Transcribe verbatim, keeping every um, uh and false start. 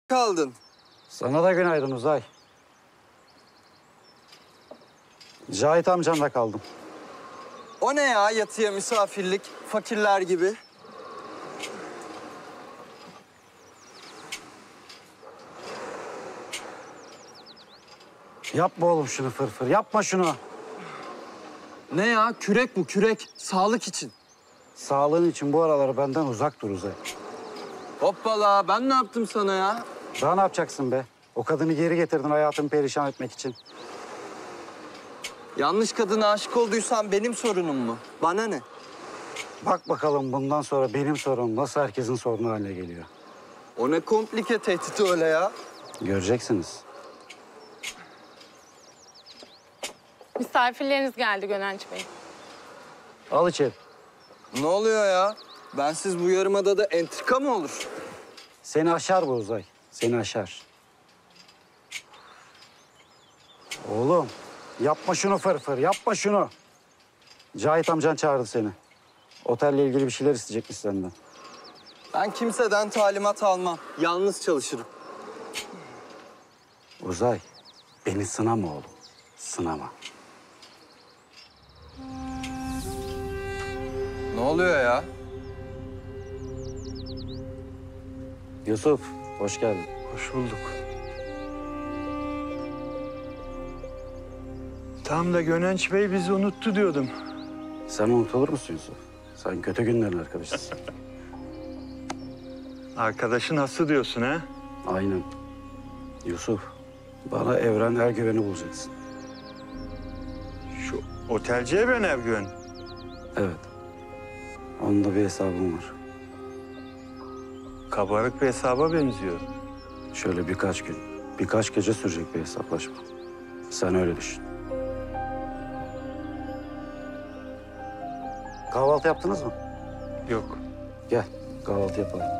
kaldın? Sana da günaydın Uzay. Cahit amcanla kaldım. O ne ya yatıya misafirlik, fakirler gibi? Yapma oğlum şunu fırfır, yapma şunu. Ne ya kürek bu kürek, sağlık için. Sağlığın için bu araları benden uzak dur Uzay. Hoppala ben ne yaptım sana ya? Daha ne yapacaksın be? O kadını geri getirdin hayatımı perişan etmek için. Yanlış kadına aşık olduysan benim sorunum mu? Bana ne? Bak bakalım bundan sonra benim sorunum nasıl herkesin sorunu haline geliyor. O ne komplike tehdit öyle ya? Göreceksiniz. Misafirleriniz geldi Gönenç Bey. Al içeri. Ne oluyor ya? Bensiz bu yarımadada entrika mı olur? Seni aşar bu Uzay. Seni aşar. Oğlum yapma şunu fırfır, yapma şunu. Cahit amcan çağırdı seni. Otelle ilgili bir şeyler isteyecekmiş senden. Ben kimseden talimat almam. Yalnız çalışırım. Uzay, beni sınama oğlum. Sınama. Ne oluyor ya? Yusuf, hoş geldin. Hoş bulduk. Tam da Gönenç Bey bizi unuttu diyordum. Sen unutulur musun Yusuf? Sen kötü günlerin arkadaşısın. Arkadaşın hası diyorsun ha? Aynen. Yusuf, bana Evren Ergüven'i bulacaksın. Şu otelci Evren Ergün. Evet. Onun da bir hesabım var. Kabarık bir hesaba benziyor. Şöyle birkaç gün, birkaç gece sürecek bir hesaplaşma. Sen öyle düşün. Kahvaltı yaptınız mı? Yok. Gel, kahvaltı yapalım.